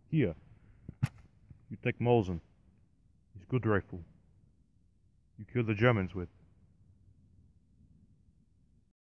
Here, you take Molzen. He's good rifle. You kill the Germans with.